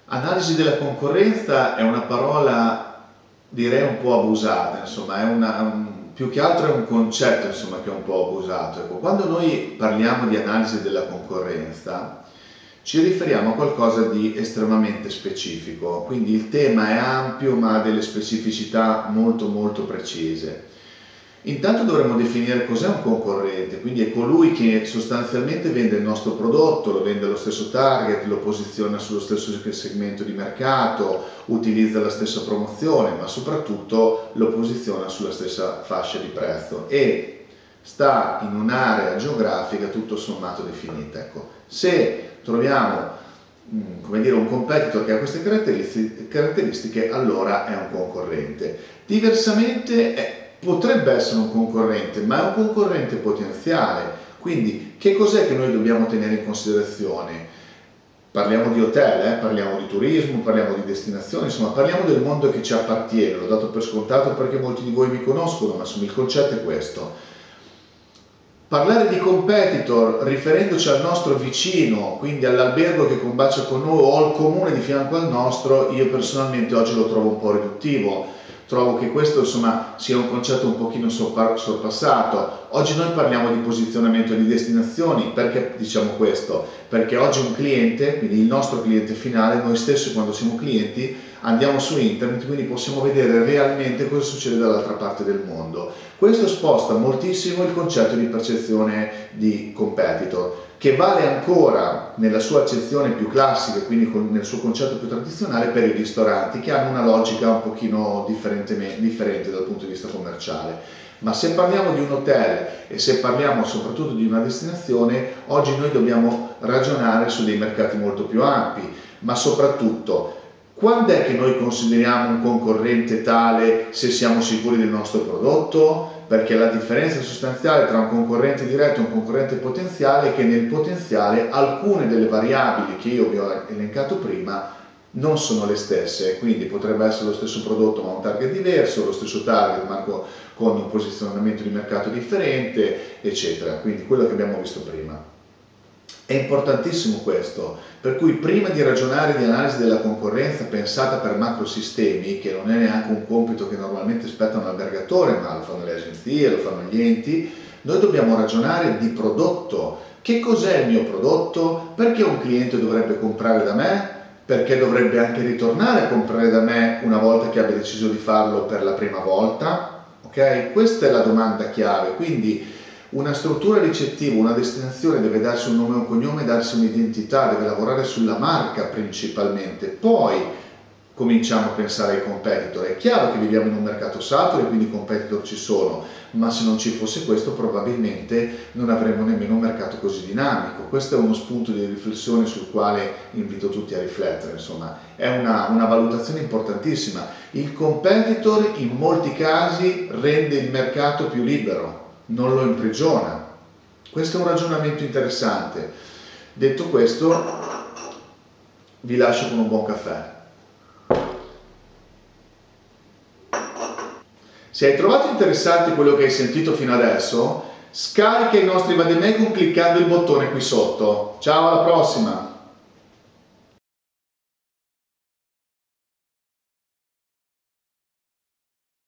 Analisi della concorrenza è una parola, direi, un po' abusata, insomma, più che altro è un concetto, insomma, che è un po' abusato. Ecco, quando noi parliamo di analisi della concorrenza, ci riferiamo a qualcosa di estremamente specifico, quindi il tema è ampio ma ha delle specificità molto molto precise. Intanto dovremmo definire cos'è un concorrente, quindi è colui che sostanzialmente vende il nostro prodotto, lo vende allo stesso target, lo posiziona sullo stesso segmento di mercato, utilizza la stessa promozione, ma soprattutto lo posiziona sulla stessa fascia di prezzo e sta in un'area geografica tutto sommato definita. Ecco, se troviamo come dire, un competitor che ha queste caratteristiche, allora è un concorrente. Diversamente potrebbe essere un concorrente, ma è un concorrente potenziale. Quindi che cos'è che noi dobbiamo tenere in considerazione? Parliamo di hotel, parliamo di turismo, parliamo di destinazioni, insomma parliamo del mondo che ci appartiene. L'ho dato per scontato perché molti di voi mi conoscono, ma insomma il concetto è questo. Parlare di competitor riferendoci al nostro vicino, quindi all'albergo che combacia con noi o al comune di fianco al nostro, io personalmente oggi lo trovo un po' riduttivo. Trovo che questo insomma sia un concetto un pochino sorpassato. Oggi noi parliamo di posizionamento di destinazioni, perché diciamo questo? Perché oggi un cliente, quindi il nostro cliente finale, noi stessi quando siamo clienti andiamo su internet, quindi possiamo vedere realmente cosa succede dall'altra parte del mondo. Questo sposta moltissimo il concetto di percezione di competitor, che vale ancora nella sua accezione più classica, quindi nel suo concetto più tradizionale, per i ristoranti, che hanno una logica un pochino differente dal punto di vista commerciale. Ma se parliamo di un hotel e se parliamo soprattutto di una destinazione, oggi noi dobbiamo ragionare su dei mercati molto più ampi, ma soprattutto quando è che noi consideriamo un concorrente tale se siamo sicuri del nostro prodotto? Perché la differenza sostanziale tra un concorrente diretto e un concorrente potenziale è che nel potenziale alcune delle variabili che io vi ho elencato prima non sono le stesse, quindi potrebbe essere lo stesso prodotto ma un target diverso, lo stesso target ma con un posizionamento di mercato differente, eccetera. Quindi quello che abbiamo visto prima. È importantissimo questo, per cui prima di ragionare di analisi della concorrenza pensata per macrosistemi, che non è neanche un compito che normalmente spetta a un albergatore, ma lo fanno le agenzie, lo fanno gli enti, noi dobbiamo ragionare di prodotto. Che cos'è il mio prodotto? Perché un cliente dovrebbe comprare da me? Perché dovrebbe anche ritornare a comprare da me una volta che abbia deciso di farlo per la prima volta? Ok? Questa è la domanda chiave, quindi una struttura ricettiva, una destinazione deve darsi un nome e un cognome, darsi un'identità, deve lavorare sulla marca principalmente, poi cominciamo a pensare ai competitor. È chiaro che viviamo in un mercato saturo e quindi i competitor ci sono, ma se non ci fosse questo probabilmente non avremmo nemmeno un mercato così dinamico. Questo è uno spunto di riflessione sul quale invito tutti a riflettere, insomma è una valutazione importantissima. Il competitor in molti casi rende il mercato più libero, non lo imprigiona. Questo è un ragionamento interessante. Detto questo, vi lascio con un buon caffè. Se hai trovato interessante quello che hai sentito fino adesso, scarica i nostri vademecum cliccando il bottone qui sotto. Ciao, alla prossima!